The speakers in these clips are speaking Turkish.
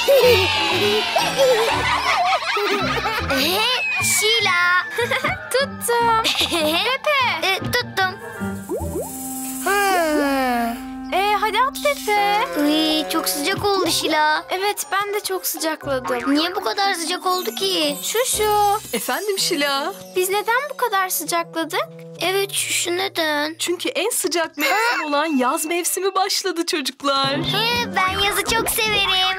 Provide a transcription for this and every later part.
Şila. Tuttum. Pepe. Tuttum. Hadi at Pepe. Uy, çok sıcak oldu Şila. Evet, ben de çok sıcakladım. Niye bu kadar sıcak oldu ki? Şuşu, Efendim Şila? biz neden bu kadar sıcakladık? Evet, şu neden? Çünkü en sıcak mevsim olan yaz mevsimi başladı çocuklar. Ben yazı çok severim.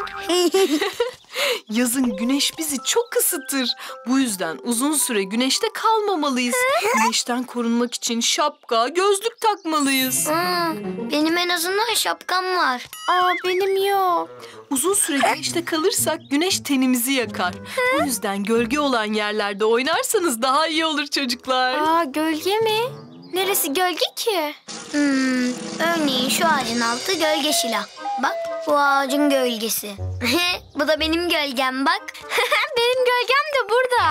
Yazın güneş bizi çok ısıtır. Bu yüzden uzun süre güneşte kalmamalıyız. Güneşten korunmak için şapka, gözlük takmalıyız. Benim en azından şapkam var. Benim yok. Uzun süre güneşte kalırsak güneş tenimizi yakar. Bu yüzden gölge olan yerlerde oynarsanız daha iyi olur çocuklar. Gölge mi? Neresi gölge ki? Örneğin şu ağacın altı gölge Şila. Bak, bu ağacın gölgesi. Bu da benim gölgem bak. Benim gölgem de burada.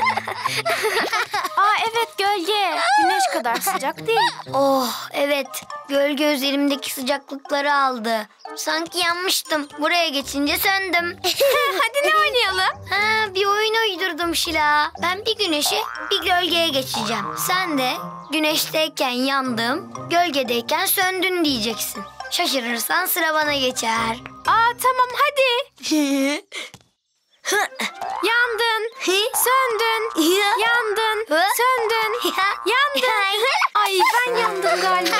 Evet, gölge. Güneş kadar sıcak değil. Oh evet, gölge üzerimdeki sıcaklıkları aldı. Sanki yanmıştım. Buraya geçince söndüm. Hadi ne oynayalım? Bir oyun uydurdum Şila. Ben bir güneşe bir gölgeye geçeceğim. Sen de güneşteyken yandım, gölgedeyken söndün diyeceksin. Şaşırırsan sıra bana geçer. Tamam hadi. Yandın, söndün, yandın, söndün, yandın. Ay, ben yandım galiba.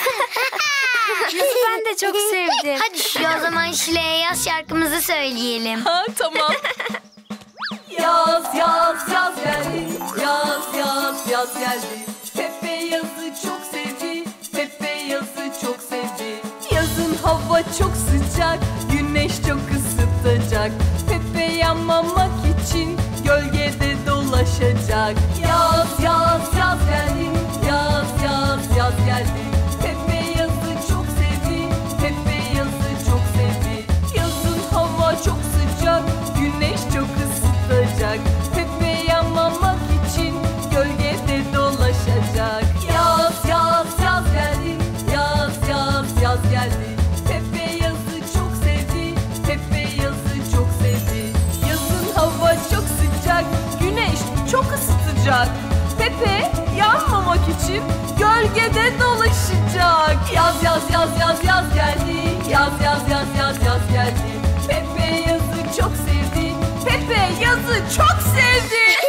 Ben de çok sevdim. Hadi o zaman Şile'ye yaz şarkımızı söyleyelim. Tamam. Yaz yaz yaz geldi. Yaz yaz yaz geldi. Pepe yazı çok sevdi. Pepe yazı çok sevdi. Yazın hava çok sıcak. Güneş çok ısıtacak. Pepe yanmamak için gölgede dolaşacak. Yaz yaz yaz geldi. Yaz yaz yaz geldi. Pepe yazı çok sevdi. Pepe yazı çok sevdi. Yazın hava çok sıcak. Güneş çok ısıtacak. Pepe yanmamak için gölgede dolaşacak. Yaz yaz yaz geldi. Yaz yaz yaz geldi. Pepe yazı çok sevdi. Pepe yazı çok sevdi. Yazın hava çok sıcak. Güneş çok ısıtacak. Pepe yanmamak için gölgede dolaşacak. Yaz yaz yaz yaz yaz geldi. Yaz yaz yaz yaz yaz geldi. Pepe yazı çok sevdi. Pepe yazı çok sevdi.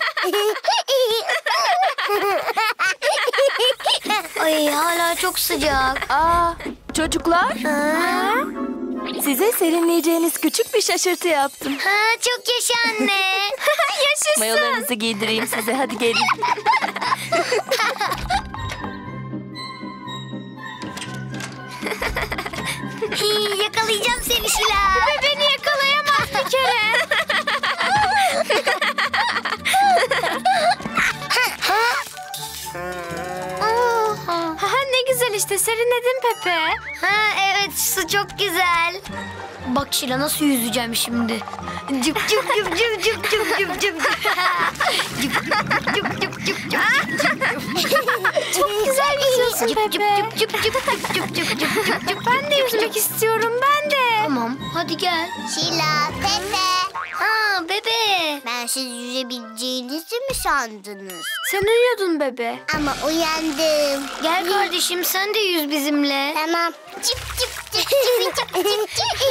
Ay, hala çok sıcak. Çocuklar, size serinleyeceğiniz küçük bir şaşırtı yaptım. Çok yaşa anne. Yaşasın. Mayolarınızı giydireyim size, hadi gelin. Yakalayacağım seni Şila. Beni yakalayamaz bir kere. Ne güzel işte, serinledin Pepe. Evet, su çok güzel. Bak Şila, nasıl yüzeceğim şimdi. Cıp cıp cıp cıp cıp cıp cıp cıp. Cıp cıp cıp cıp cıp. Çok güzel yüzüyorsun Cıp cıp Pepe. cıp cıp cıp cıp cıp cıp cıp cıp. Ben de yüzmek istiyorum, ben de. Tamam, hadi gel. Şila, Pepe. Bebe. Ben siz yüzebileceğinizi mi sandınız? Sen uyuyordun bebe. Ama uyandım. Gel kardeşim, sen de yüz bizimle. Tamam. Cip cip cip cip cip cip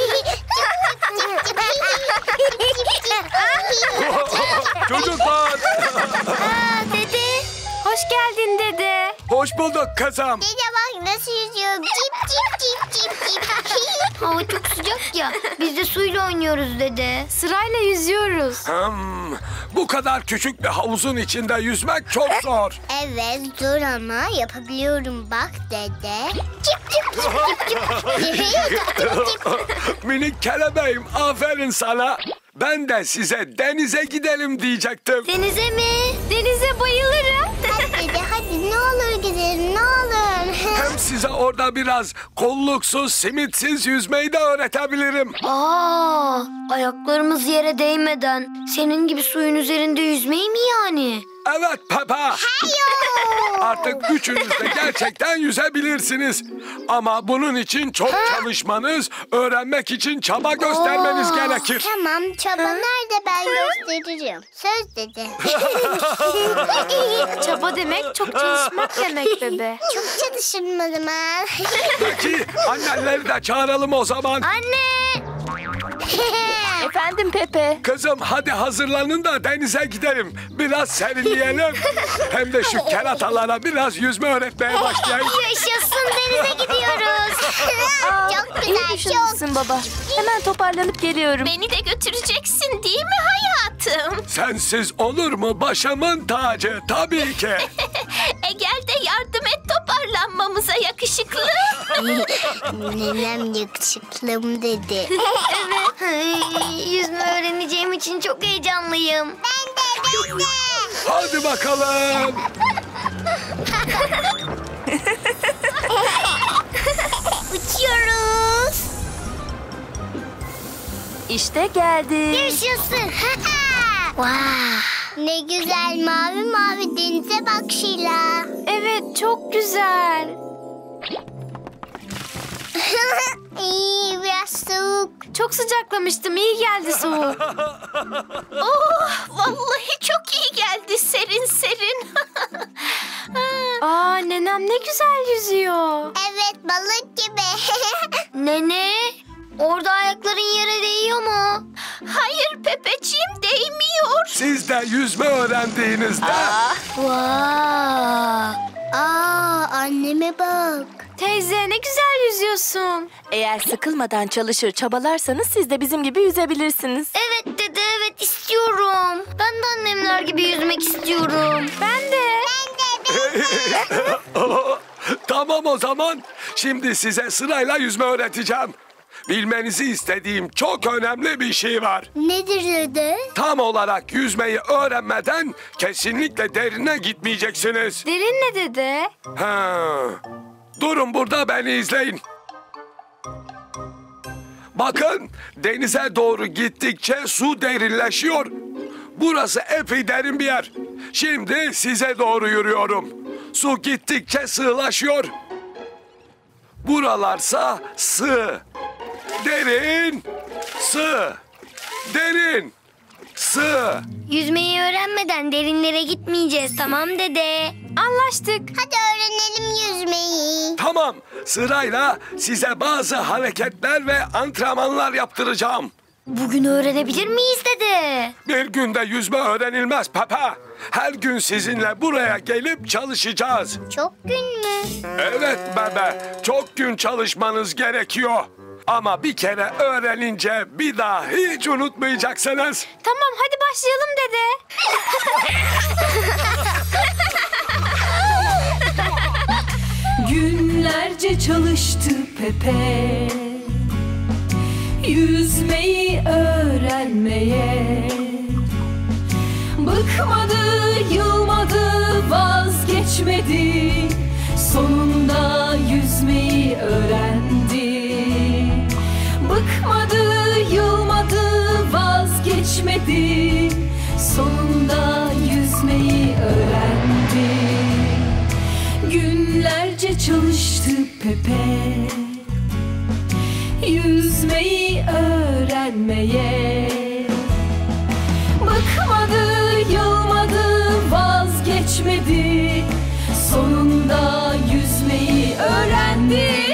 Çocuklar, Dede. Hoş geldin dede. hoş bulduk kızım. Dede bak nasıl yüzüyorum. Cip cip cip cip cip. Hava çok sıcak ya. Biz de suyla oynuyoruz dede. Sırayla yüzüyoruz. Bu kadar küçük bir havuzun içinde yüzmek çok zor. Evet zor ama yapabiliyorum bak dede. Cip cip cip cip cip. Minik kelebeğim, aferin sana. Ben de size denize gidelim diyecektim. Denize mi? Denize bayılırım. Hadi dede hadi ne olur gidelim ne olur. Hem size orada biraz kolluksuz, simitsiz yüzmeyi de öğretebilirim. Ayaklarımız yere değmeden senin gibi suyun üzerinde yüzmeyi mi yani? Evet Peppa. Artık üçünüz de gerçekten yüzebilirsiniz. Ama bunun için çok çalışmanız, öğrenmek için çaba göstermeniz gerekir. Tamam, çaba nerede, ben gösteririm. Söz dedi. Çaba demek çok çalışmak demek bebe. Çok çalışırım o zaman. Peki annenleri de çağıralım o zaman. Anne! Efendim Pepe. Kızım hadi hazırlanın da denize gidelim. Biraz serinleyelim. Hem de şu keratalara biraz yüzme öğretmeye başlayayım. Yaşasın, denize gidiyoruz. Çok İyi güzel, çok. düşünmüşsün baba. Hemen toparlanıp geliyorum. Beni de götüreceksin değil mi hayatım? Sensiz olur mu başımın tacı? Tabii ki. Gel de yardım et toparlanmamıza yakışıklı. Nenem yakışıklım dedi. Yüzme öğreneceğim için çok heyecanlıyım. Ben de. Hadi bakalım. Uçuyoruz. İşte geldik. Yaşasın. Wow. Ne güzel mavi mavi denize bak Şila. Evet, çok güzel. İyi, biraz soğuk. Çok sıcaklamıştım, iyi geldi soğuk. Oh, vallahi çok iyi geldi serin serin. Aa, nenem ne güzel yüzüyor. Evet, balık gibi. Nene, orada ayakların yere değiyor mu? Hayır Pepeciğim değmiyor. Siz de yüzme öğrendiğinizde Wow. Aa, anneme bak. Teyze ne güzel yüzüyorsun. Eğer sıkılmadan çalışır çabalarsanız siz de bizim gibi yüzebilirsiniz. Evet dede, evet istiyorum. Ben de annemler gibi yüzmek istiyorum. Ben de. tamam o zaman. Şimdi size sırayla yüzme öğreteceğim. Bilmenizi istediğim çok önemli bir şey var. Nedir dede? Tam olarak yüzmeyi öğrenmeden kesinlikle derine gitmeyeceksiniz. Derin ne dede? Ha. Durun burada, beni izleyin. Bakın, denize doğru gittikçe su derinleşiyor. Burası epey derin bir yer. Şimdi size doğru yürüyorum. Su gittikçe sığlaşıyor. Buralarsa sığ. Derin, sığ. Derin, sığ. Yüzmeyi öğrenmeden derinlere gitmeyeceğiz, tamam dede? Anlaştık. Hadi öğrenelim yüzmeyi. Tamam, sırayla size bazı hareketler ve antrenmanlar yaptıracağım. Bugün öğrenebilir miyiz dede? Bir günde yüzme öğrenilmez Peppa. Her gün sizinle buraya gelip çalışacağız. Çok gün mü? Evet bebe, çok gün çalışmanız gerekiyor. Ama bir kere öğrenince bir daha hiç unutmayacaksınız. Tamam, hadi başlayalım dede. Günlerce çalıştı Pepe, yüzmeyi öğrenmeye. Bıkmadı, yılmadı, vazgeçmedi. Sonunda yüzmeyi öğrendi. Bıkmadı, yılmadı, vazgeçmedi. Sonunda yüzmeyi öğrendi. Günlerce çalıştı Pepe, yüzmeyi öğrenmeye. Bıkmadı, yılmadı, vazgeçmedi. Sonunda yüzmeyi öğrendi.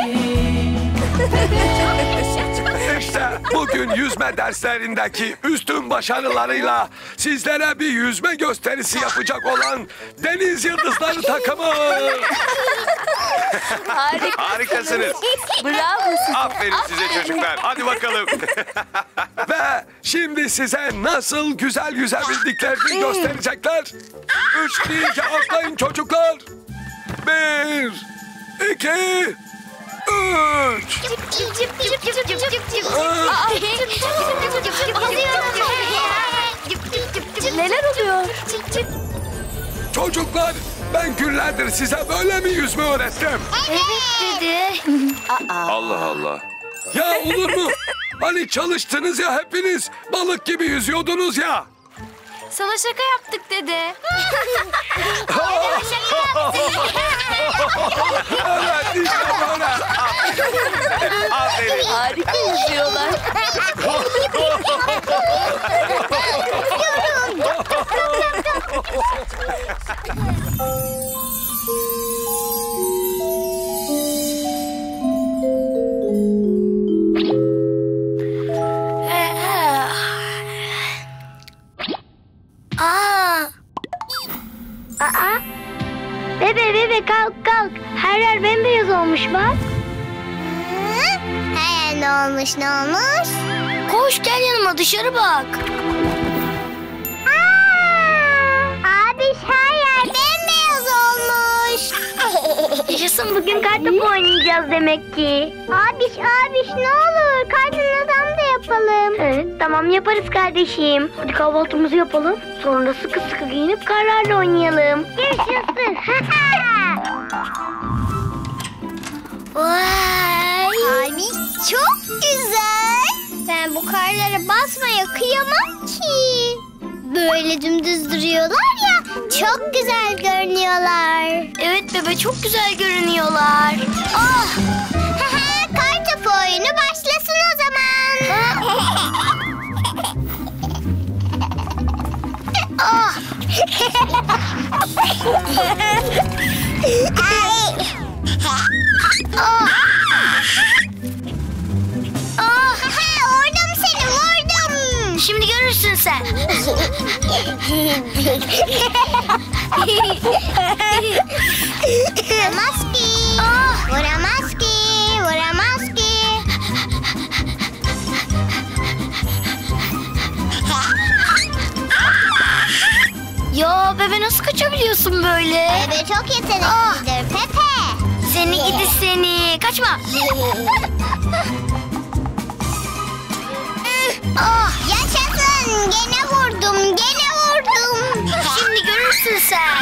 İşte bugün yüzme derslerindeki üstün başarılarıyla sizlere bir yüzme gösterisi yapacak olan Deniz Yıldızları takımı. Harikasınız. Bravo size. Aferin size çocuklar. Hadi bakalım. Ve şimdi size nasıl güzel yüzebildiklerini gösterecekler. 3 deyince atlayın çocuklar. 1, 2, 3. Neler oluyor? Çocuklar, ben günlerdir size böyle mi yüzme öğrettim? Evet dede. Allah Allah. Ya olur mu? Hani çalıştınız ya hepiniz. Balık gibi yüzüyordunuz ya. Sana şaka yaptık dede. Evet işte böyle. Aferin. Harika yüzüyorlar. Bebe kalk. Her yer bembeyaz olmuş bak. Her yer ne olmuş? Koş gel yanıma, dışarı bak. Abi her yer bembeyaz olmuş. Yaşasın, bugün kartopu oynayacağız demek ki. Abiş ne olur kardan adam da yapalım. Evet, tamam yaparız kardeşim. Hadi kahvaltımızı yapalım. Sonra da sıkı sıkı giyinip karlarla oynayalım. Yaşasın. Vay. Abi çok güzel. Ben bu karlara basmaya kıyamam ki. Böyle dümdüz duruyorlar ya, çok güzel görünüyorlar. Evet bebe, çok güzel görünüyorlar. Ah! Kartopu oyunu başlasın o zaman. Ah! Vurdum seni, vurdum. Şimdi görürsün sen. Vuramaz ki. Ya bebe, nasıl kaçabiliyorsun böyle? Bebe çok yeteneklidir Pepe. Seni gidi seni. Kaçma. Oh, yaşasın. Gene vurdum. Şimdi görürsün sen.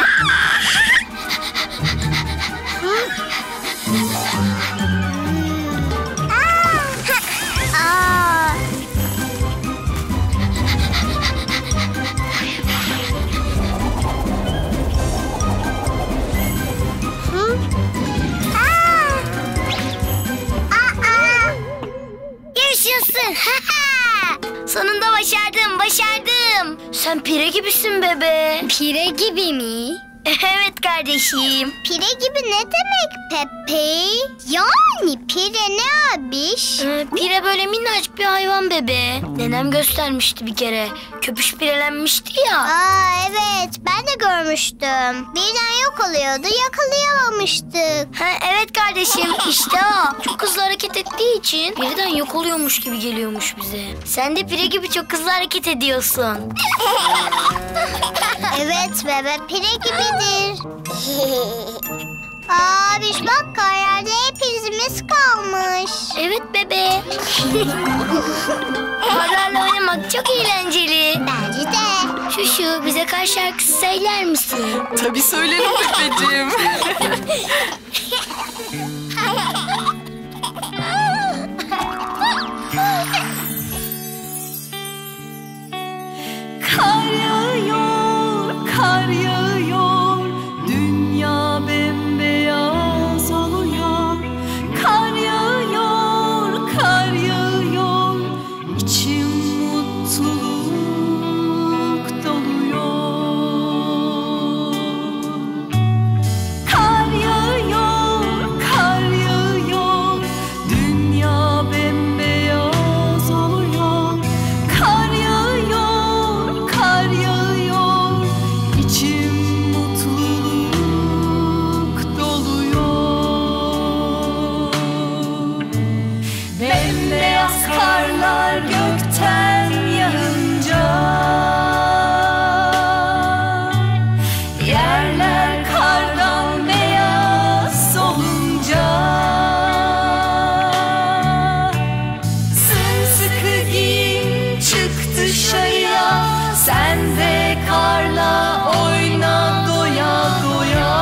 Yaşasın. Sonunda başardım. Sen pire gibisin bebe. Pire gibi mi? Evet kardeşim. Pire gibi ne demek Pepe? Yani pire ne abiş? Pire böyle minnacık bir hayvan bebe. Nenem göstermişti bir kere. Köpüş pirelenmişti ya. Evet, ben de görmüştüm. Birden yok oluyordu, yakalayamamıştık. Evet kardeşim, işte o. Çok hızlı hareket ettiği için birden yok oluyormuş gibi geliyormuş bize. Sen de pire gibi çok hızlı hareket ediyorsun. Evet bebe, pire gibidir. Abiş bak, karlarda hep izimiz kalmış. Evet bebe. Karlarla oynamak çok eğlenceli. Bence de. Şuşu, bize kar şarkısı söyler misin? Tabii söylerim Pepeciğim. Kar yağıyor, dünya bembeyaz oluyor. Kar yağıyor, içim mutluluk doluyor. Kar yağıyor, dünya bembeyaz oluyor. Kar yağıyor, içim mutluluk doluyor. Bembeyaz karlar gökten yağınca, yerler kardan beyaz olunca, sımsıkı giyin çık dışarıya, sen de karla oyna doya doya.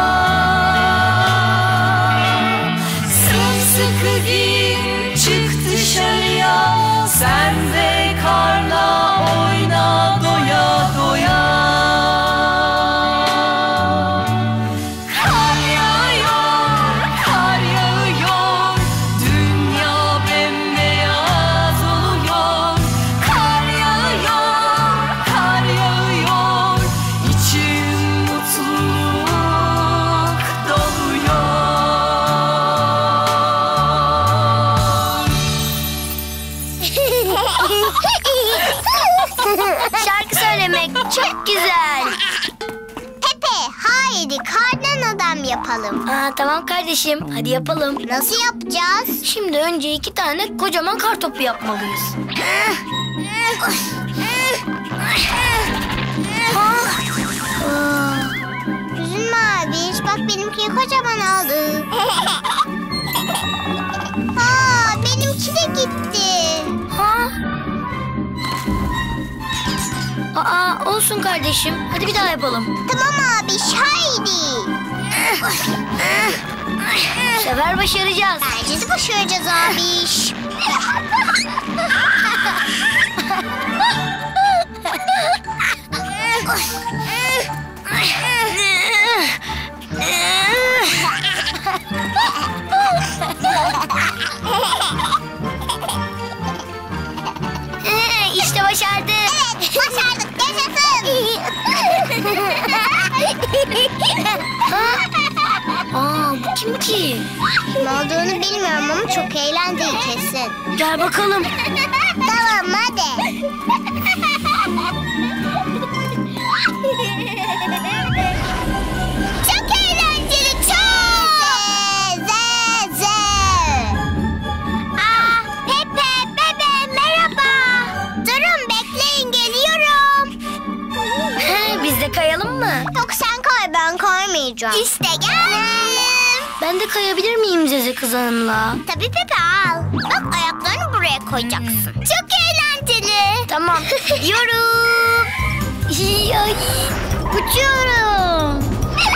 Sımsıkı giyin çık dışarıya, sen de karla oyna doya doya. Şarkı söylemek çok güzel. Pepe, haydi kardan adam yapalım. Aa, tamam kardeşim, hadi yapalım. Nasıl yapacağız? Şimdi önce 2 tane kocaman kartopu yapmalıyız. Üzülme abiş, bak benimki kocaman oldu. Benimki de gitti. Aa, olsun kardeşim. Hadi bir daha yapalım. Tamam abiş, haydi. Bu sefer başaracağız. Bence de başaracağız abiş. İşte başardık. Evet, başardık. Yaşasın. Aa, bu kim ki? Ne olduğunu bilmiyorum ama çok eğlenceli kesin. Gel bakalım. Tamam, hadi. Çok eğlenceli, çok. Pepe, bebe, merhaba. Durun, bekleyin, geliyorum. Biz de kayalım mı? Yok, sen kay, ben kaymayacağım. İşte geldim. Ben de kayabilir miyim Zeze kız hanımla? Tabii Pepe, al. Bak, ayaklarını buraya koyacaksın. Çok eğlenceli. Tamam. Gidiyorum. Ay, uçuyorum.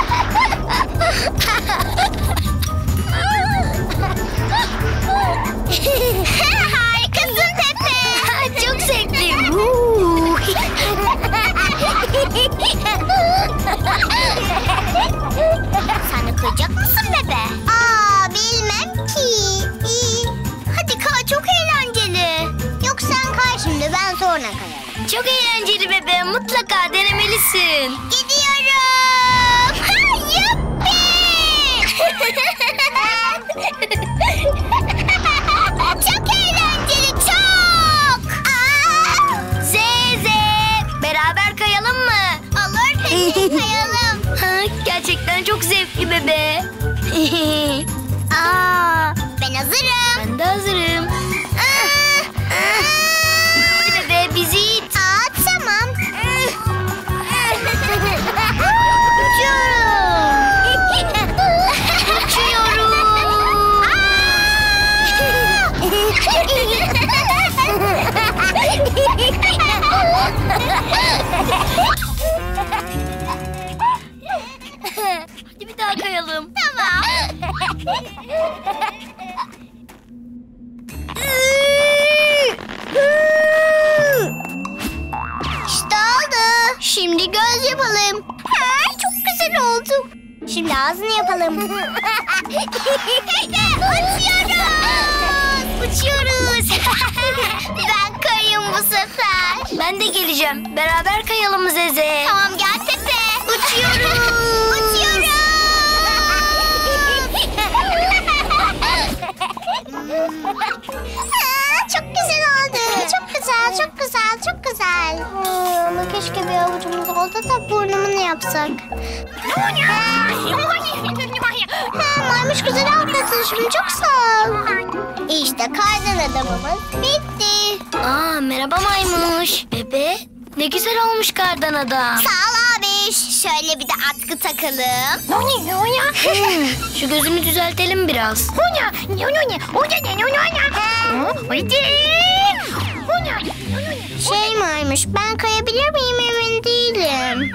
Harikasın Pepe. Çok zevkli. Sen de kayacak mısın bebe? Bilmem ki. Hadi kay, çok eğlenceli. Yok, sen kay şimdi, ben sonra kayarım. Çok eğlenceli bebe. Mutlaka denemelisin. Gidiyorum. Yuppi. Çok eğlenceli, çok. Zeze, beraber kayalım mı? Olur Pepe, kayalım. Gerçekten çok zevkli bebe. Ben hazırım. Ben de hazırım. Hadi bebe, bizi it. Tamam. Hadi bir daha kayalım. İşte oldu. Şimdi göz yapalım. Çok güzel oldu. Şimdi ağzını yapalım. Uçuyoruz. Ben kayayım bu sefer. Ben de geleceğim. Beraber kayalım Zeze. Tamam, gel Pepe. Uçuyoruz. Uçuyoruz. Çok güzel oldu. Çok güzel, çok güzel, çok güzel. Ama keşke bir avucumuz olsa da burnumunu yapsak. Maymuş güzel haklısın, şimdi çok sağ ol. İşte kardan adamımız bitti. Merhaba maymuş. Bebe, ne güzel olmuş kardan adam. Sağ ol abiş. Şöyle bir de atkı takalım. Şu gözünü düzeltelim biraz. Şey Maymuş, ben kayabilir miyim emin değilim.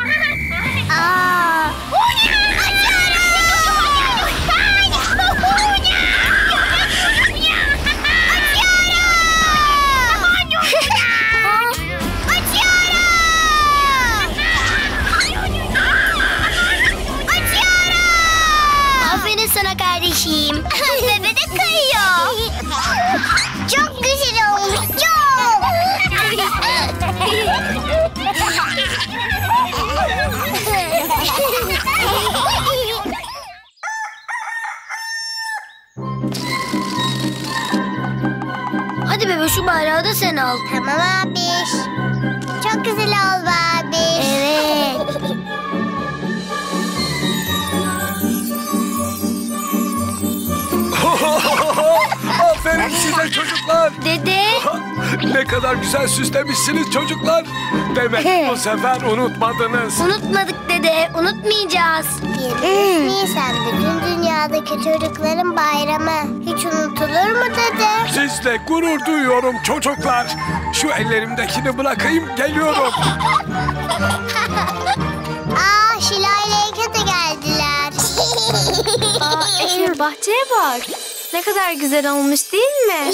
Aferin sana kardeşim. Bebe de kayıyor. Çok güzel olmuş, çok. Hadi bebe, şu şu bayrağı da sen al. Tamam abiş. Çok güzel oldu abiş. Evet. Aferin size çocuklar. Dede. Ne kadar güzel süslemişsiniz çocuklar. Demek bu sefer unutmadınız. Unutmadık dede. Unutmayacağız. 23 Nisan bütün dünyadaki çocukların bayramı. Hiç unutulur mu dede? Sizle gurur duyuyorum çocuklar. Şu ellerimdekini bırakayım, geliyorum. Aa, Şila ile Eke de geldiler. Efe bahçeye bak. Ne kadar güzel olmuş değil mi?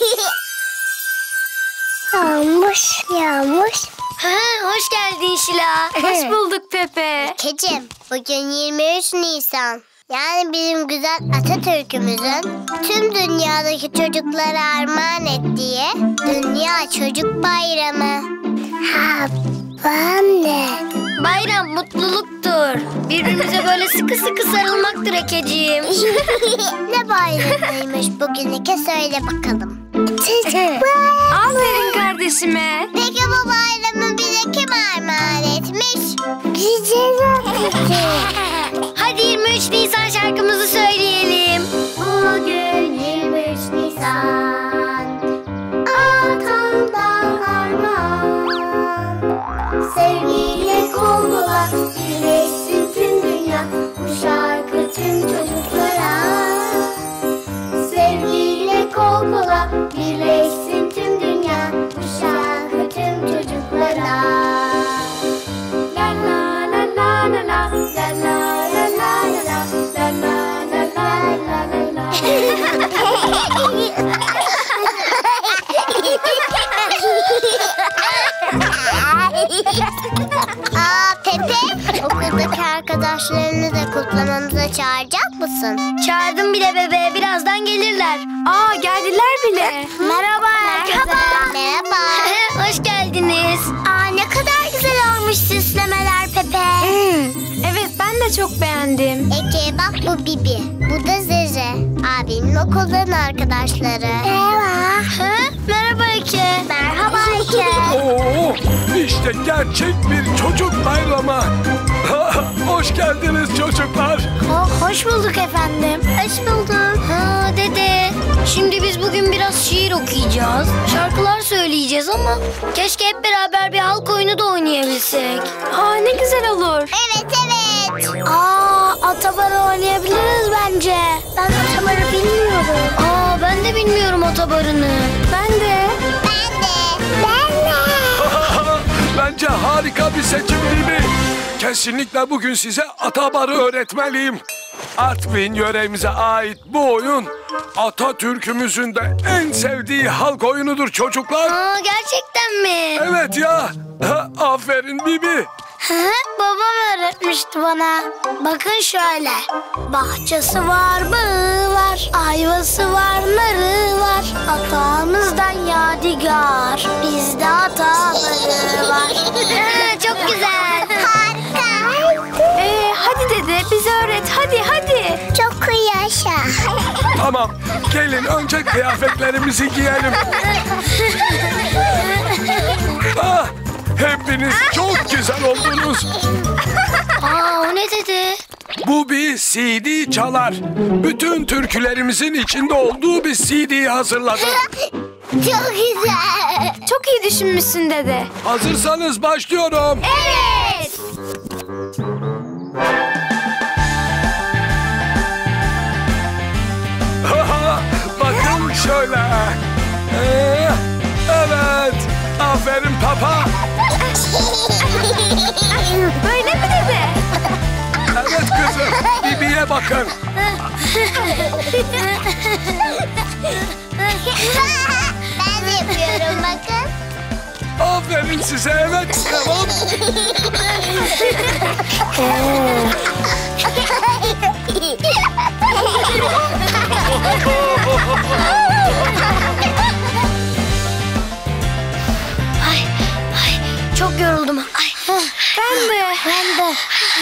Yağmış, yağmış. Ha, hoş geldin Şila. Hoş bulduk Pepe. Ekeciğim, bugün 23 Nisan. Yani bizim güzel Atatürk'ümüzün tüm dünyadaki çocuklara armağan ettiği Dünya Çocuk Bayramı. Ha, ben de. Bayram mutluluktur. Birbirimize böyle sıkı sıkı sarılmaktır Ekeciğim. Ne bayramıymış bugün Eke, söyle bakalım. Aferin kardeşime. Peki bu bayramı bize kim armağan etmiş? Güzel Atatürk. Hadi 23 Nisan şarkımızı söyleyelim. Bugün 23 Nisan, atamdan armağan. Sevgiyle kol kola birleşsin tüm dünya, bu şarkı tüm çocuklara. Sevgiyle kol kola birleşsin tüm dünya, bu şarkı tüm çocuklara. La la la la la la, la la la la la, la la la la la la. Aa Pepe, okuldaki arkadaşlarını da kutlamamıza çağıracak mısın? Çağırdım bile bebe. Birazdan gelirler. Aa geldiler bile. Merhaba herkese. Merhaba. Hoş geldiniz. Aa ne kadar güzel olmuş süslemeler Pepe. Evet ben de çok beğendim. Eke bak, bu Bibi, bu da Zeze. Abimin okuldan arkadaşları. Merhaba. Ha? Merhaba Eke. Merhaba Eke. Oo, işte gerçek bir çocuk bayramı. Hoş geldiniz çocuklar. Hoş bulduk efendim. Hoş bulduk. Ha dede. Şimdi biz bugün biraz şiir okuyacağız. Şarkılar söyleyeceğiz ama keşke hep beraber bir halk oyunu da oynayabilsek. Aa ne güzel olur. Evet evet. Aa, atabarı oynayabiliriz bence. Ben atabarı bilmiyorum. Aa, ben de bilmiyorum atabarını. Ben de. Ben de. Ben de. Bence harika bir seçim değil mi? Kesinlikle bugün size atabarı öğretmeliyim. Artvin yöremize ait bu oyun Atatürk'ümüzün de en sevdiği halk oyunudur çocuklar. Aa, gerçekten mi? Evet ya. Aferin Bibi. Babam öğretmişti bana. Bakın şöyle. Bahçesi var, bağı var, ayvası var, narı var. Atamızdan yadigar, bizde ataları var. Çok güzel. Harika. Hadi dede bize öğret hadi. Çok yaşa. Tamam. Gelin önce kıyafetlerimizi giyelim. Ah, hepiniz çok güzel oldunuz. Aa, o ne dedi? Bu bir CD çalar. Bütün türkülerimizin içinde olduğu bir CD'yi hazırladım. Çok güzel. Çok iyi düşünmüşsün dede. Hazırsanız başlıyorum. Evet. Bakın şöyle. Evet. Aferin papa. Böyle mi dede? Evet kızım. Bibi'ye bakın. Ben de yapıyorum bakın. Aferin size. Evet. Tamam. Ay, çok yoruldum. Ay. Ben de.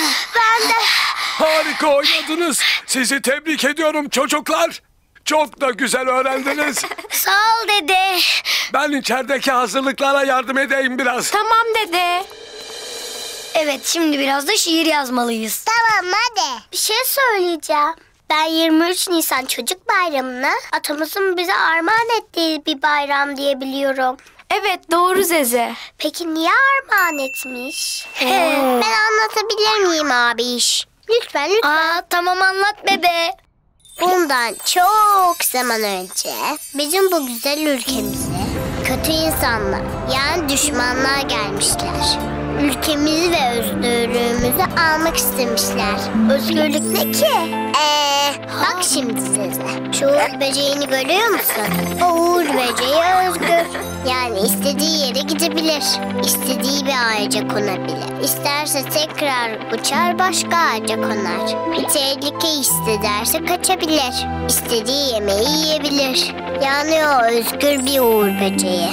Harika oynadınız. Sizi tebrik ediyorum çocuklar. Çok da güzel öğrendiniz. Sağ ol dede. Ben içerideki hazırlıklara yardım edeyim biraz. Tamam dede. Evet, şimdi biraz da şiir yazmalıyız. Tamam hadi. Bir şey söyleyeceğim. Ben 23 Nisan Çocuk Bayramı'nı atamızın bize armağan ettiği bir bayram diye biliyorum. Evet doğru Zeze. Peki niye armağan etmiş? Ben anlatabilir miyim abiş? Lütfen lütfen. Aa, tamam anlat bebe. Bundan çok zaman önce bizim bu güzel ülkemize kötü insanlar yani düşmanlar gelmişler. Ülkemizi ve özgürlüğümüzü almak istemişler. Özgürlük ne ki? Bak şimdi size. Şu uğur böceğini görüyor musun? O uğur böceği özgür. Yani istediği yere gidebilir. İstediği bir ağaca konabilir. İsterse tekrar uçar başka ağaca konar. Bir tehlike hissederse kaçabilir. İstediği yemeği yiyebilir. Yani o özgür bir uğur böceği.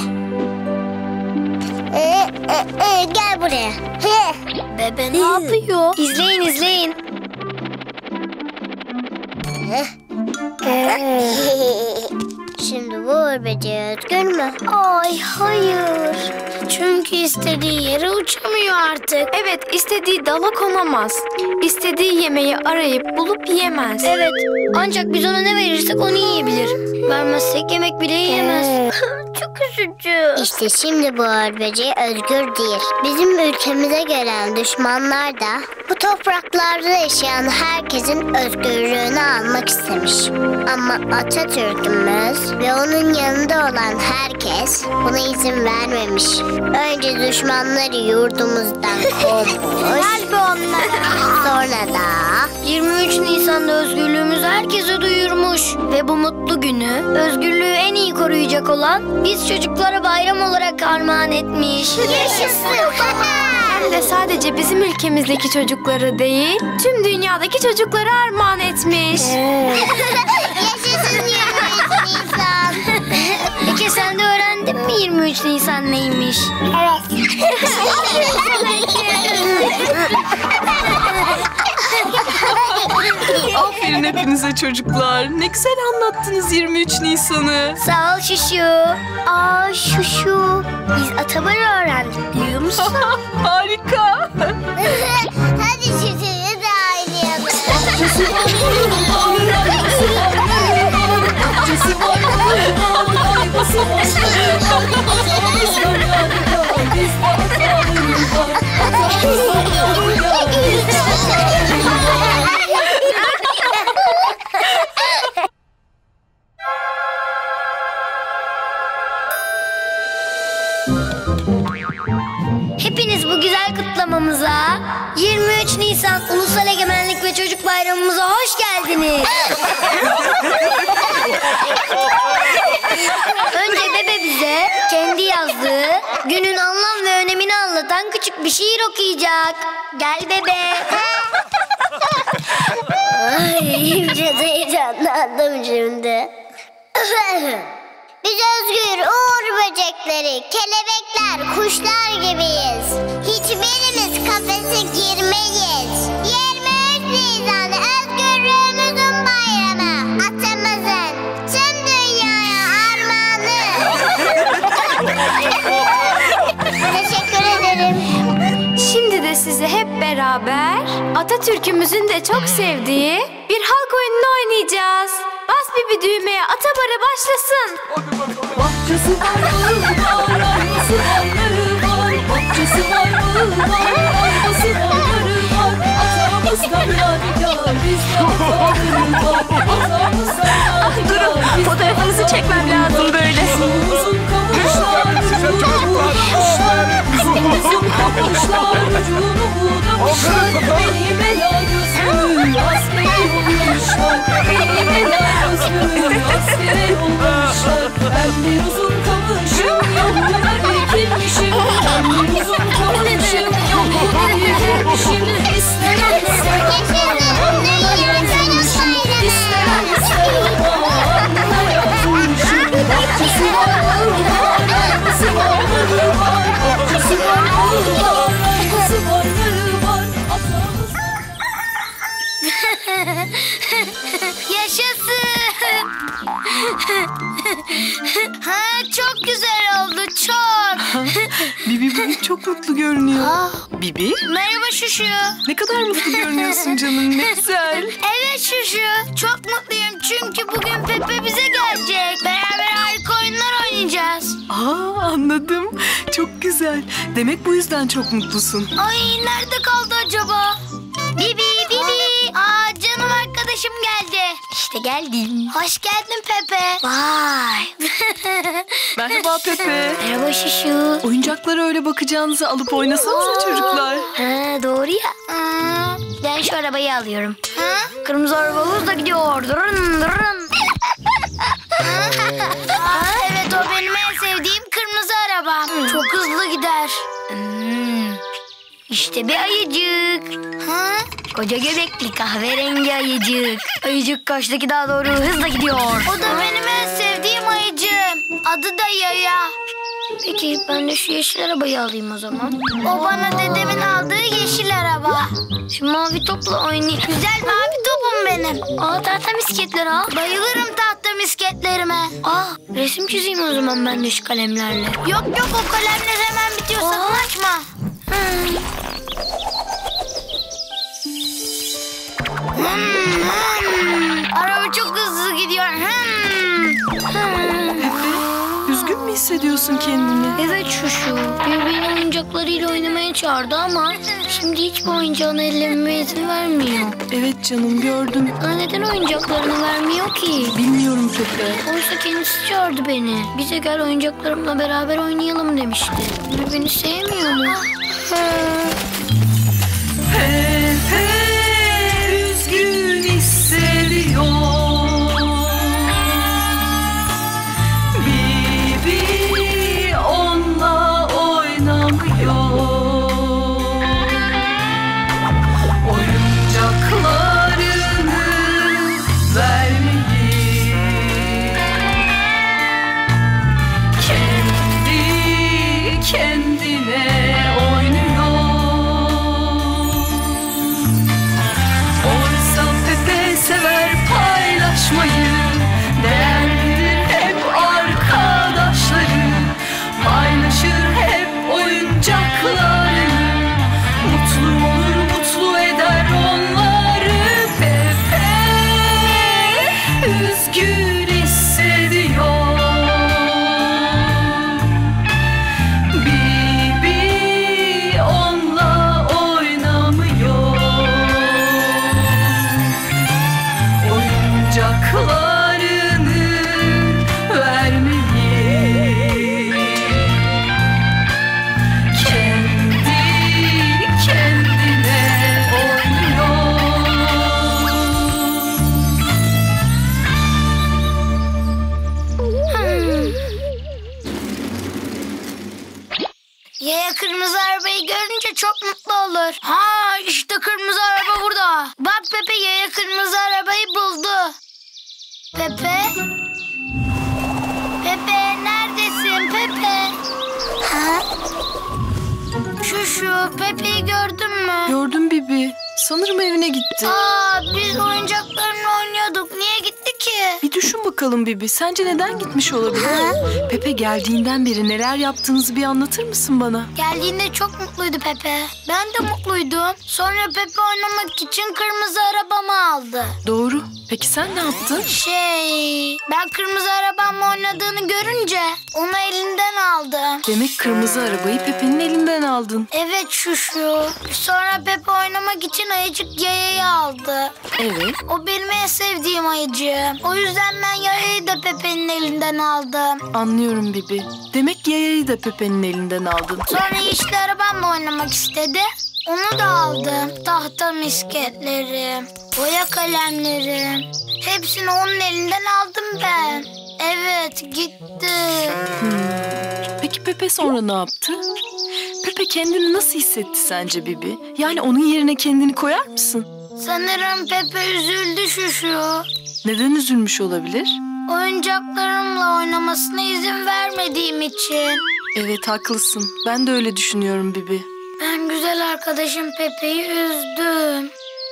Gel buraya. Bebe ne yapıyor? İzleyin izleyin. Şimdi bu uğur böceği özgür mü? Ay hayır. Çünkü istediği yere uçamıyor artık. Evet istediği dala konamaz. İstediği yemeği arayıp bulup yiyemez. Evet, ancak biz ona ne verirsek onu yiyebilir. Vermezsek yemek bile yiyemez. Çok üzücü. İşte şimdi bu uğur böceği özgür değil. Bizim ülkemize gelen düşmanlar da bu topraklarda yaşayan herkesin özgürlüğünü almak istemiş. Ama Atatürk'ümüz ve onun yanında olan herkes buna izin vermemiş. Önce düşmanları yurdumuzdan kovmuş. Sonra da 23 Nisan'da özgürlüğümüzü herkese duyurmuş. Ve bu mutlu günü özgürlüğü en iyi koruyacak olan biz çocuklara bayram olarak armağan etmiş. yaşasın. Hem de sadece bizim ülkemizdeki çocukları değil, tüm dünyadaki çocuklara armağan etmiş. Yaşasın 23 Nisan. Peki sen de öğrendin mi 23 Nisan neymiş? Evet. Aferin hepinize çocuklar. Ne güzel anlattınız 23 Nisan'ı. Sağ ol Şuşu. Aa şu. Biz Atabar'ı öğrendik biliyor musun? Harika. Hadi şuşuyu da oynayalım. Hepiniz bu güzel kutlamamıza 23 Nisan Ulusal Egemenlik ve Çocuk Bayramımıza hoş geldiniz. Önce bebe bize kendi yazdığı günün anlam ve önemini anlatan küçük bir şiir okuyacak. Gel bebe. Ay biraz heyecanlandım şimdi. Biz özgür uğur böcekleri, kelebekler, kuşlar gibiyiz. Hiçbirimiz kafese girmeyiz. 23 Nisan özgürlüğümüzün bayramı. Atamızın tüm dünyaya armağanı. Teşekkür ederim. Şimdi de size hep beraber Atatürk'ümüzün de çok sevdiği bir halk oyununu oynayacağız. Bas bir düğmeye, Atabar'ı başlasın. Bahçesi var, var, arabası varları var. Bahçesi var, arabası varları var. Atamızdan yadigar, bizde ataları var. Atamızdan yadigar, Durun, fotoğrafınızı çekmem lazım böyle. uzun kavuşlar, ucunu budamışlar. Uzun kavuşlar, ucunu budamışlar. Benim ela gözümü askere yollamışlar. Benim ela gözümü askere yollamışlar. Ben bir uzun kamışım, yoluna dikilmişim. Ben bir uzun kamışım, yoluna dikilmişim. İstemem istemem, alnına yazılmışım. İstemem istemem, alnına yazılmışım. Bahçesi var, arabası varları var. Bahçesi var, arabası varları var. Atamız Yaşasın. Ha, çok güzel çok. Bibi bugün çok mutlu görünüyor. Bibi, Merhaba Şuşu. ne kadar mutlu görünüyorsun canım, ne güzel. Evet Şuşu. Çok mutluyum çünkü bugün Pepe bize gelecek. Beraber harika oyunlar oynayacağız. Anladım. Çok güzel. Demek bu yüzden çok mutlusun. Ay nerede kaldı acaba? Bibi. Canım arkadaşım geldi. İşte geldim. Hoş geldin Pepe. Vay. Merhaba Pepe. Merhaba Şuşu. Oyuncaklara öyle bakacağınıza alıp oynasanıza çocuklar. Doğru ya. Ben şu arabayı alıyorum. Kırmızı arabamız da gidiyor. Durun. Evet o benim en sevdiğim kırmızı arabam. Çok hızlı gider. İşte bir ayıcık. Koca göbekli kahverengi ayıcık. Ayıcık kaçtaki daha doğru hızla gidiyor. O da benim en sevdiğim ayıcığım. Adı da Yaya. Peki ben de şu yeşil arabayı alayım o zaman. O bana dedemin aldığı yeşil araba. Şu mavi topla oynayayım. Güzel mavi topum benim. Tahta misketler al. Bayılırım tahta misketlerime. Resim çizeyim o zaman ben de şu kalemlerle. Yok o kalemler hemen bitiyor. Sakın açma. Araba çok hızlı gidiyor. Pepe, üzgün mü hissediyorsun kendini? Evet Şuşu. Beni oyuncaklarıyla oynamaya çağırdı ama şimdi hiçbir oyuncağını ellememe izin vermiyor. Evet canım, gördüm. Bana neden oyuncaklarını vermiyor ki? Bilmiyorum Pepe. Oysa kendisi çağırdı beni. Bize gel oyuncaklarımla beraber oynayalım demişti. Ama beni sevmiyor mu? Pepe üzgün hissediyor. Bibi onunla oynamıyor. Oyuncaklarını vermeyi kendi kendine oynuyor. Oysa Pepe sever paylaşmayı, değer verir hep arkadaşları, paylaşır hep oyuncakları, mutlu olur mutlu eder onları. Pepe üzgün hissediyor. Bibi onunla oynamıyor. Oyuncaklarını vermeyi kendi kendine oynuyor. Yaya kırmızı arabayı görünce çok mutlu olur. İşte kırmızı araba burada. Bak Pepe Yaya kırmızı arabayı buldu. Pepe? Pepe neredesin Pepe? Şuşu Pepe'yi gördün mü? Gördüm Bibi. Sanırım evine gitti. Biz oyuncaklarla oynuyorduk. Niye gitti ki? Bir düşün bakalım Bibi. Sence neden gitmiş olabilir? Pepe geldiğinden beri neler yaptığınızı bir anlatır mısın bana? Geldiğinde çok mutluydu Pepe. Ben de mutluydum. Sonra Pepe oynamak için kırmızı arabamı aldı. Doğru. Peki sen ne yaptın? Ben kırmızı arabamla oynadığını görünce onu elinden aldım. Demek kırmızı arabayı Pepe'nin elinden aldın. Evet Şuşu. Sonra Pepe oynamak için ayıcık Yaya'yı aldı. Evet. O benim en sevdiğim ayıcığım. O yüzden ben Yaya'yı da Pepe'nin elinden aldım. Anlıyorum Bibi. Demek Yaya'yı da Pepe'nin elinden aldın. Sonra yeşil arabamla oynamak istedi. Onu da aldım. Tahta misketleri, boya kalemleri. Hepsini onun elinden aldım ben. Evet gitti. Peki Pepe sonra ne yaptı? Pepe kendini nasıl hissetti sence Bibi? Yani onun yerine kendini koyar mısın? Sanırım Pepe üzüldü Şuşu. Neden üzülmüş olabilir? Oyuncaklarımla oynamasına izin vermediğim için. Evet haklısın. Ben de öyle düşünüyorum Bibi. Ben güzel arkadaşım Pepe'yi üzdüm.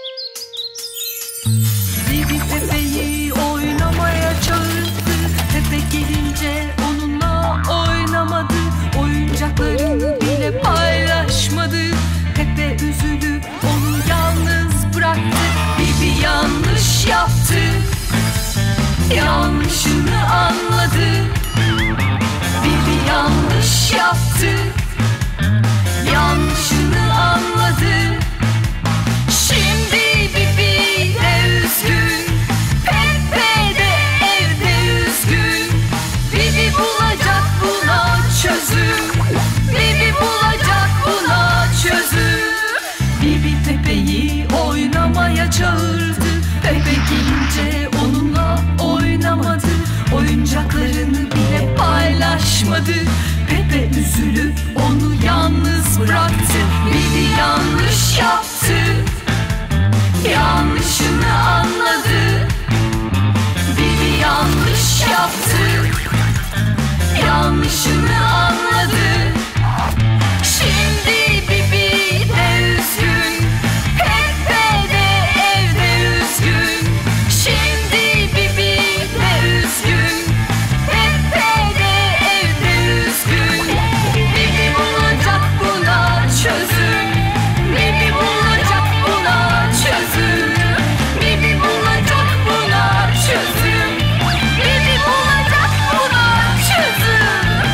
Bibi Pepe'yi oynamaya çağırdı. Pepe gelince onunla oynamadı. anladı. Pepe üzülüp onu yalnız bıraktı. Bibi yanlış yaptı, yanlışını anladı. Bibi yanlış yaptı, yanlışını anladı. Şimdi Bibi de üzgün, Pepe de evde üzgün. Şimdi Bibi de üzgün, Pepe de evde üzgün. Bibi bulacak buna çözüm, Bibi bulacak buna çözüm. Bibi bulacak buna çözüm, Bibi bulacak buna çözüm.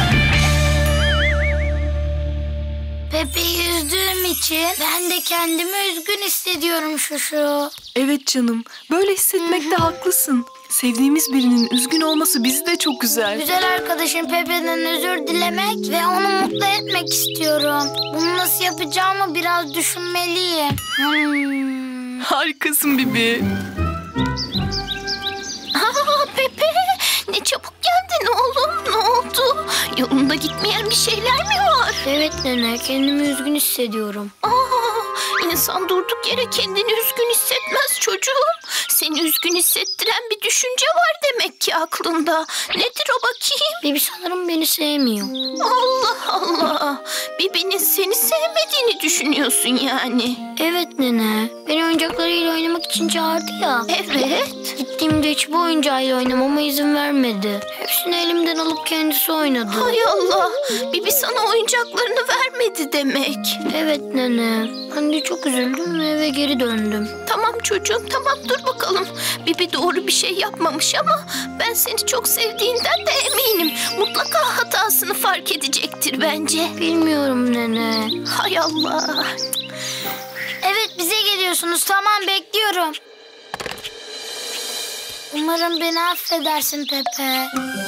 Pepe'yi üzdüğüm için ben de kendimi üzgün hissediyorum Şuşu. Evet canım, böyle hissetmekte haklısın. Sevdiğimiz birinin üzgün olması bizi de çok üzer. Güzel arkadaşım Pepe'den özür dilemek ve onu mutlu etmek istiyorum. Bunu nasıl yapacağımı biraz düşünmeliyim. Harikasın Bibi. Aa, Pepe, ne çabuk geldin oğlum, ne oldu? Yolunda gitmeyen bir şeyler mi var? Evet nene, kendimi üzgün hissediyorum. İnsan durduk yere kendini üzgün hissetmez çocuğum. Seni üzgün hissettiren bir düşünce var demek ki aklında. Nedir o bakayım? Bibi sanırım beni sevmiyor. Allah Allah. Bibi'nin seni sevmediğini düşünüyorsun yani. Evet nene, beni oyuncaklarıyla oynamak için çağırdı ya. Evet. Gittiğimde hiçbir oyuncağıyla oynamama izin vermedi. Hepsini elimden alıp kendisi oynadı. Hay Allah. Bibi sana oyuncaklarını vermedi demek. Evet nene, ben de çok üzüldüm ve eve geri döndüm. Tamam çocuğum, tamam, dur bakalım. Bibi doğru bir şey yapmamış ama ben seni çok sevdiğinden de eminim. Mutlaka hatasını fark edecektir bence. Bilmiyorum nene. Hay Allah. Evet, bize geliyorsunuz, tamam, bekliyorum. Umarım beni affedersin Pepe.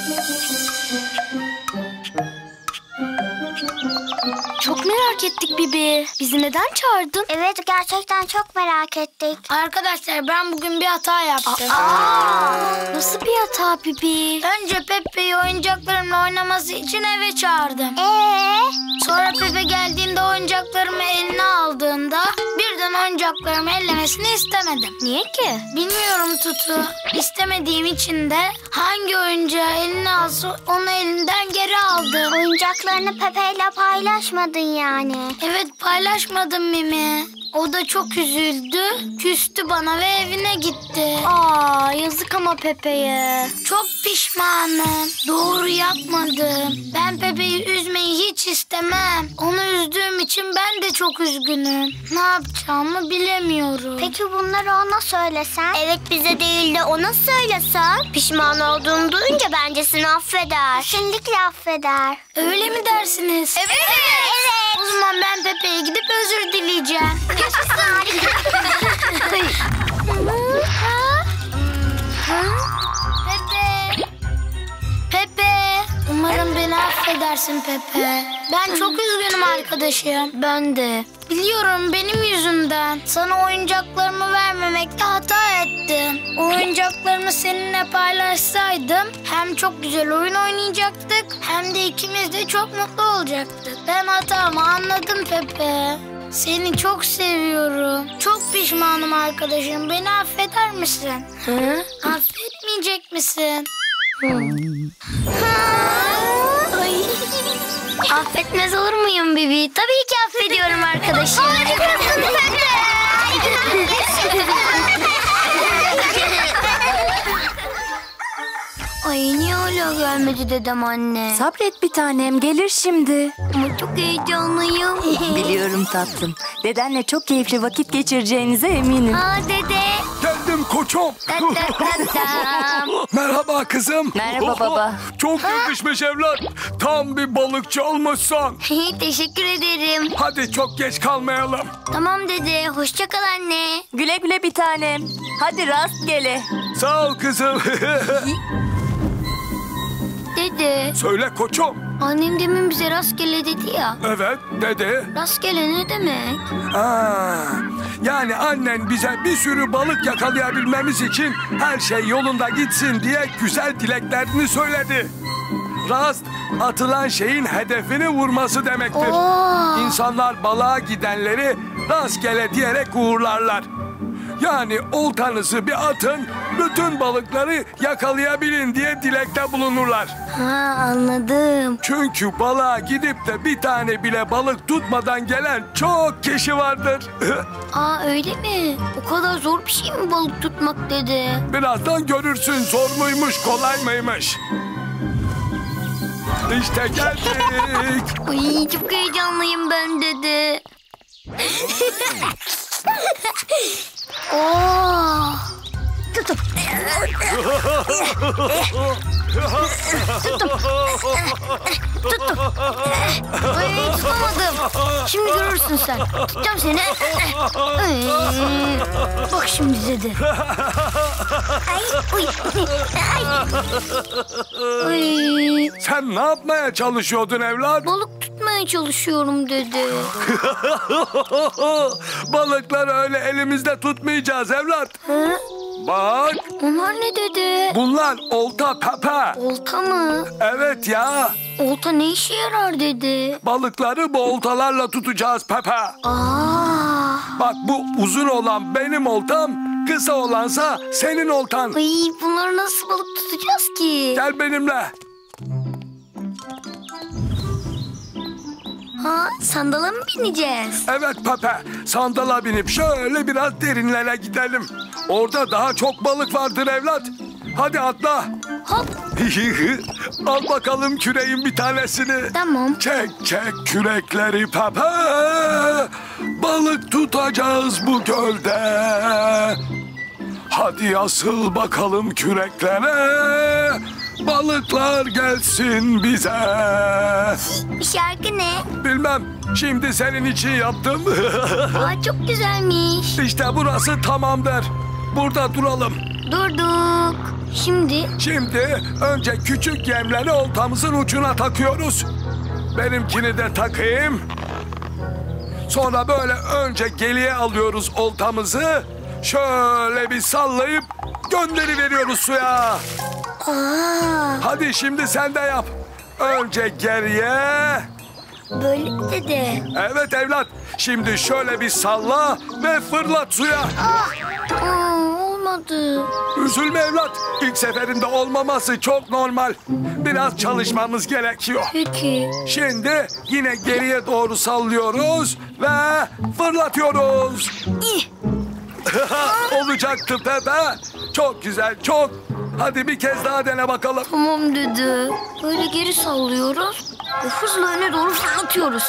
Çok merak ettik Bibi. Bizi neden çağırdın? Evet, gerçekten çok merak ettik. Arkadaşlar, ben bugün bir hata yaptım. Nasıl bir hata Bibi? Önce Pepe'yi oyuncaklarımla oynaması için eve çağırdım. Sonra Pepe geldiğinde oyuncaklarımı eline aldığında birden oyuncaklarımı ellemesini istemedim. Niye ki? Bilmiyorum Tutu. İstemediğim için de hangi oyuncağı eline alsa onu elinden geri aldı. Oyuncaklarını Pepe'yle paylaşmadın yani. Evet, paylaşmadım Mimi. O da çok üzüldü, küstü bana ve evine gitti. Aa, yazık ama Pepe'ye. Çok pişmanım. Doğru yapmadım. Ben Pepe'yi üzmeyi hiç istemem. Onu üzdüğüm için ben de çok üzgünüm. Ne yapacağımı bilemiyorum. Peki bunları ona söylesen? Evet, bize değil de ona söylesen. Pişman olduğunu duyunca bence seni affeder. Kesinlikle affeder. Öyle mi dersiniz? Evet. O zaman ben Pepe'ye gidip özür dileyeceğim. Pepe. Umarım beni affedersin Pepe. Ben çok üzgünüm arkadaşım. Ben de. Biliyorum, benim yüzümden. Sana oyuncaklarımı vermemekte hata ettim. Oyuncaklarımı seninle paylaşsaydım hem çok güzel oyun oynayacaktık hem de ikimiz de çok mutlu olacaktık. Ben hatamı anladım Pepe. Seni çok seviyorum. Çok pişmanım arkadaşım. Beni affeder misin? Affetmeyecek misin? Ay. Affetmez olur muyum Bibi? Tabii ki affediyorum arkadaşım. Ay, niye hala gelmedi dedem anne? Sabret bir tanem, gelir şimdi. Ama çok heyecanlıyım. Biliyorum tatlım. Dedenle çok keyifli vakit geçireceğinize eminim. Aa dede. Geldim koçum. Merhaba kızım. Merhaba baba. Çok yakışmış evlat. Tam bir balıkçı olmuşsun. Teşekkür ederim. Hadi çok geç kalmayalım. Tamam dede. Hoşça kal anne. Güle güle bir tanem. Hadi rastgele. Sağ ol kızım. Dede. Söyle koçum. Annem demin bize rastgele dedi ya. Evet dedi. Rastgele ne demek? Yani annen bize bir sürü balık yakalayabilmemiz için her şey yolunda gitsin diye güzel dileklerini söyledi. Rast, atılan şeyin hedefini vurması demektir. Oo. İnsanlar balığa gidenleri rastgele diyerek uğurlarlar. Yani oltanızı bir atın, bütün balıkları yakalayabilin diye dilekte bulunurlar. Ha, anladım. Çünkü balığa gidip de bir tane bile balık tutmadan gelen çok kişi vardır. Aa, öyle mi? O kadar zor bir şey mi balık tutmak dede? Birazdan görürsün zor muymuş, kolay mıymış. İşte geldik. Ay, çok heyecanlıyım ben dede. Oo. Tuttum. Tuttum. Ay, tutamadım. Şimdi görürsün sen. Tutacağım seni. Ay. Bak şimdi dede. Ay, uy. Ay. Ay. Sen ne yapmaya çalışıyordun evlat? Balık tutmaya çalışıyorum dede. Balıkları öyle elimizde tutmayacağız evlat. Ha? Bak, Onlar ne dede? bunlar olta Pepe. Olta mı? Evet ya, Olta ne işe yarar dede? balıkları bu oltalarla tutacağız Pepe. Aa. Bak, bu uzun olan benim oltam, kısa olansa senin oltan. Ay, bunları nasıl balık tutacağız ki? Gel benimle. Ha, sandala mı bineceğiz? Evet Pepe, sandala binip şöyle biraz derinlere gidelim. Orada daha çok balık vardır evlat. Hadi atla. Hop. Al bakalım küreğin bir tanesini. Tamam. Çek çek kürekleri Pepe. Balık tutacağız bu gölde. Hadi asıl bakalım küreklere. Balıklar gelsin bize. Bir şarkı ne? Bilmem, şimdi senin için yaptım. Aa, çok güzelmiş. İşte burası tamamdır. Burada duralım. Durduk. Şimdi Önce küçük yemleri oltamızın ucuna takıyoruz. Benimkini de takayım. Sonra böyle önce geriye alıyoruz oltamızı. Şöyle bir sallayıp gönderiveriyoruz suya. aa, Hadi şimdi sen de yap. Önce geriye. böyle mi dede? Evet evlat. Şimdi şöyle bir salla ve fırlat suya. Aa, olmadı. Üzülme evlat. İlk seferinde olmaması çok normal. Biraz çalışmamız gerekiyor. Peki. Şimdi yine geriye doğru sallıyoruz ve fırlatıyoruz. İh. Olacaktı Pepe. Çok güzel, çok. Hadi bir kez daha dene bakalım. Tamam dede. Böyle geri sallıyoruz ve hızla öne doğru fırlatıyoruz.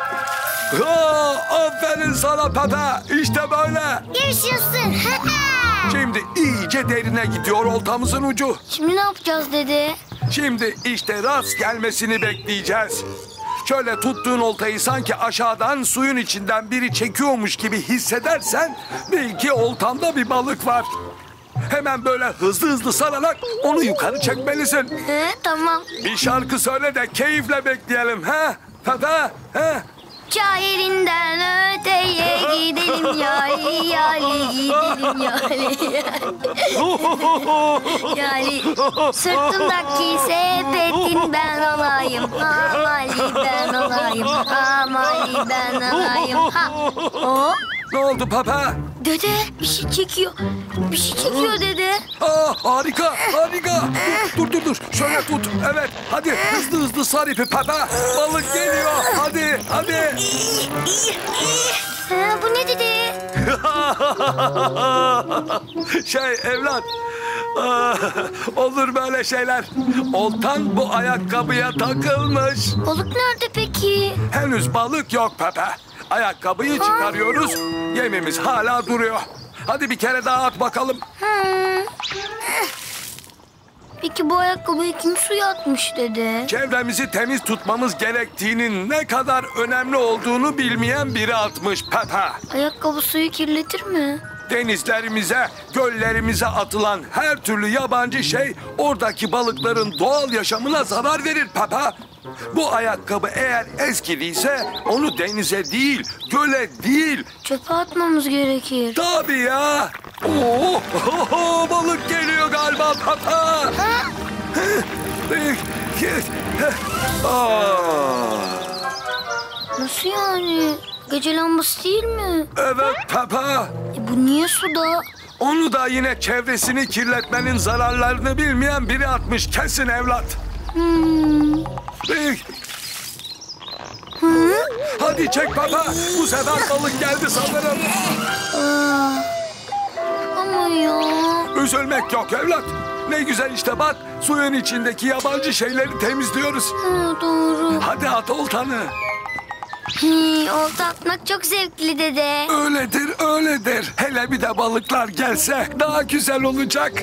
Aferin sana Pepe. İşte böyle. Yaşasın. Şimdi iyice derine gidiyor oltamızın ucu. Şimdi ne yapacağız dede? Şimdi işte rast gelmesini bekleyeceğiz. Şöyle tuttuğun oltayı sanki aşağıdan suyun içinden biri çekiyormuş gibi hissedersen bil ki oltanda bir balık var. Hemen böyle hızlı hızlı sararak onu yukarı çekmelisin. He, tamam. Bir şarkı söyle de keyifle bekleyelim ha? Pepe, ha? Cahilinden öteye gidelim yali yali gidelim yali yali. Sırtımdaki sepetin ben alayım. Hamali ben alayım. Hamali ben alayım. Ha. O, Ne oldu Pepe? dede bir şey çekiyor. Bir şey çekiyor dede. Harika, harika. Dur. Şöyle tut. Evet, hadi hızlı hızlı sar ipi Pepe. Balık geliyor. Hadi. Ha, bu ne dede? Evlat. Olur böyle şeyler. Oltan bu ayakkabıya takılmış. Balık nerede peki? Henüz balık yok Pepe. Ayakkabıyı çıkarıyoruz. Yemimiz hala duruyor. Hadi bir kere daha at bakalım. Peki bu ayakkabıyı kim suya atmış dede? Çevremizi temiz tutmamız gerektiğinin ne kadar önemli olduğunu bilmeyen biri atmış Pepe. Ayakkabı suyu kirletir mi? Denizlerimize, göllerimize atılan her türlü yabancı şey oradaki balıkların doğal yaşamına zarar verir Pepe. Bu ayakkabı eğer eskidiyse onu denize değil, göle değil. Çöpe atmamız gerekir. Tabii ya. Balık geliyor galiba Pepe. Nasıl yani? Gece lambası değil mi? Evet Peppa. Bu niye suda? Onu da yine çevresini kirletmenin zararlarını bilmeyen biri atmış kesin evlat. Hadi çek Peppa. Bu sefer balık geldi sanırım. Ama ya. Üzülmek yok evlat. Ne güzel işte bak. Suyun içindeki yabancı şeyleri temizliyoruz. Doğru. Hadi at oltanı. Olta atmak çok zevkli dede. Öyledir, öyledir. Hele bir de balıklar gelse daha güzel olacak.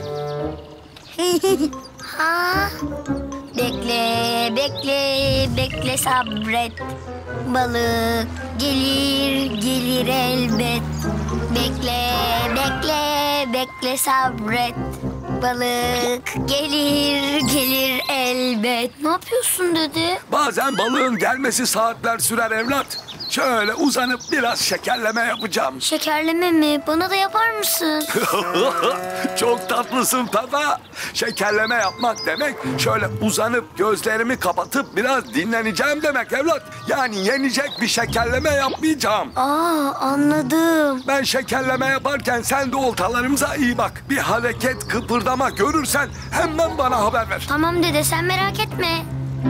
Bekle, bekle, bekle sabret. Balık gelir, gelir elbet. Bekle, bekle, bekle sabret. Balık gelir, gelir elbet. Ne yapıyorsun dede? Bazen balığın gelmesi saatler sürer evlat. Şöyle uzanıp biraz şekerleme yapacağım. Şekerleme mi? Bana da yapar mısın? Çok tatlısın Peppa. Şekerleme yapmak demek şöyle uzanıp gözlerimi kapatıp biraz dinleneceğim demek evlat. Yani yenecek bir şekerleme yapmayacağım. Anladım. Ben şekerleme yaparken sen de oltalarımıza iyi bak. Bir hareket, kıpırdama görürsen hemen bana haber ver. Tamam dede, sen merak etme.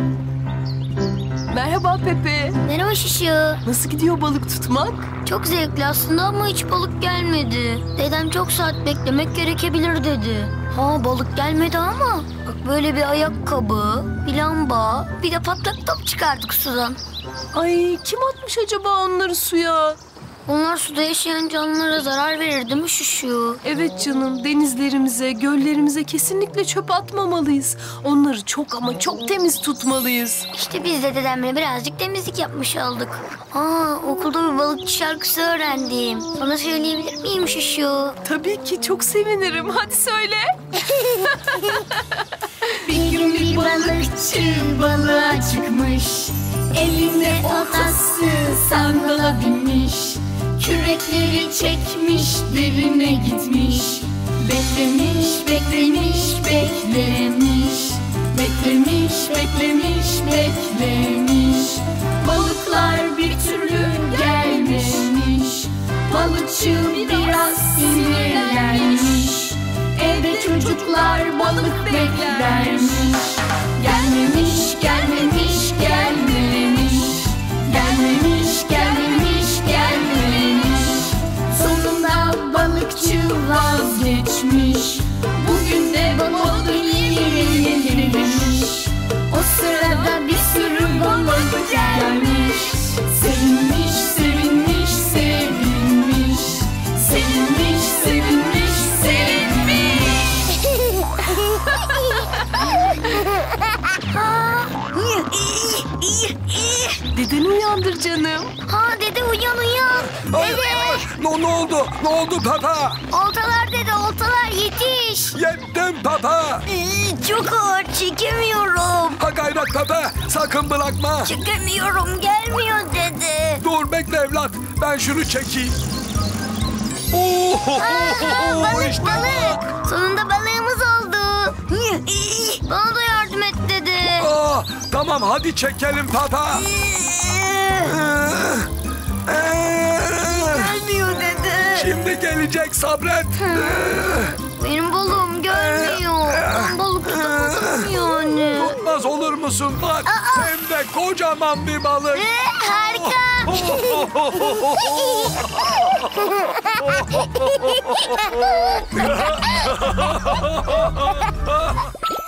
Merhaba Pepe. Merhaba Şişu. Nasıl gidiyor balık tutmak? Çok zevkli aslında ama hiç balık gelmedi. Dedem çok saat beklemek gerekebilir dedi. Balık gelmedi ama bak böyle bir ayakkabı, bir lamba, bir de patlak top çıkardık sudan. Ay kim atmış acaba onları suya? Onlar suda yaşayan canlılara zarar verir değil mi Şuşu? Evet canım, denizlerimize, göllerimize kesinlikle çöp atmamalıyız. Onları çok ama çok temiz tutmalıyız. İşte biz de dedemle birazcık temizlik yapmış olduk. Okulda bir balıkçı şarkısı öğrendim. Sana söyleyebilir miyim Şuşu? Tabii ki, çok sevinirim. Hadi söyle. Bir gün bir balıkçı balığa çıkmış. Elinde oltası sandala binmiş. Kürekleri çekmiş, derine gitmiş. Beklemiş, beklemiş, beklemiş. Beklemiş, beklemiş, beklemiş. Balıklar bir türlü gelmemiş. Balıkçı biraz sinirlenmiş. Evde çocuklar balık beklermiş. Gelmemiş, gelmemiş, gelmemiş. Gelmemiş, gelmemiş, gelmemiş. Sonunda balıkçı vazgeçmiş. Bugün de balığı yemiş. O sırada bir sürü balık gelmiş. Sevinmiş, sevinmiş, sevinmiş. Sevinmiş, sevinmiş, sevinmiş. Dedeni uyandır canım. Dede uyan uyan. Ne oldu? Ne oldu Peppa? Oltalar dede, oltalar yetiş. Yettim Peppa. Çok ağır, çekemiyorum. Ha gayret Peppa. Sakın bırakma. Çekemiyorum, gelmiyor dede. Dur bekle evlat. Ben şunu çekeyim. Balık İşte balık. Sonunda balığımız oldu. Bana da yardım et dede. Tamam hadi çekelim Peppa. Gelmiyor dede. Şimdi gelecek sabret. Benim balığım gelmiyor. Ben balık tutamadım yani. Tutmaz olur musun bak. Hem de kocaman bir balık. Harika.